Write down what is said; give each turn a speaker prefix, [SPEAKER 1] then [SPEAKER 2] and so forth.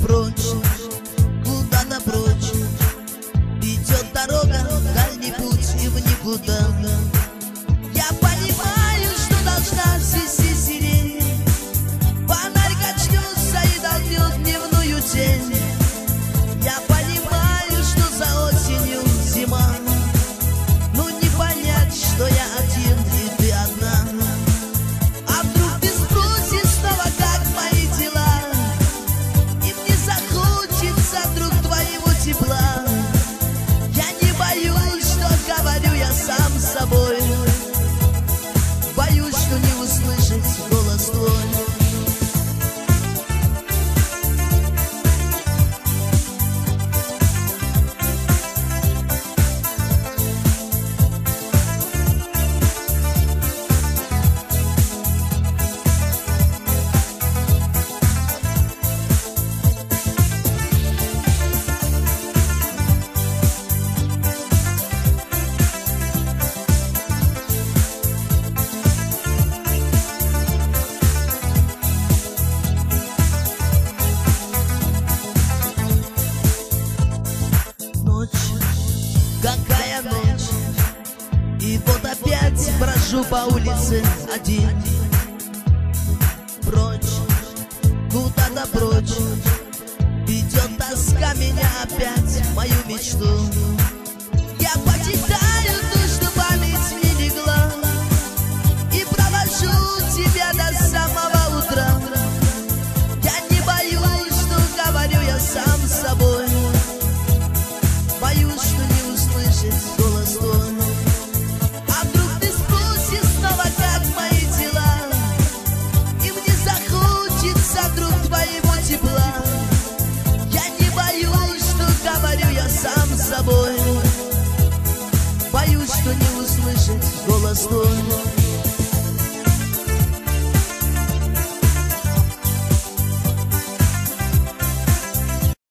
[SPEAKER 1] Прочь, куда-то прочь, ведет дорога, дальний путь и в никуда. Я понимаю, что должна свести сирень, фонарь качнется и долбет дневную тень. Я понимаю, что за осенью зима, но не понять, что я один и ты одна. А вдруг ты спросишь снова, как мои дела, и мне захочется вдруг твоего тепла. Я не боюсь, что говорю я сам с собой, боюсь, что не услышать голос твой. Какая ночь, и вот опять брожу по улице один. Прочь, куда-то прочь, ведет тоска меня опять в мою мечту. Я почитаю то, что память не легла, и провожу тебя до самого утра. Я не боюсь, что говорю я сам с собой, боюсь, что не услышать голос твой. А вдруг ты спросишь снова, как мои дела, и мне захочется вдруг твоего тепла. Я не боюсь, что говорю я сам с собой, боюсь, что не услышать голос твой.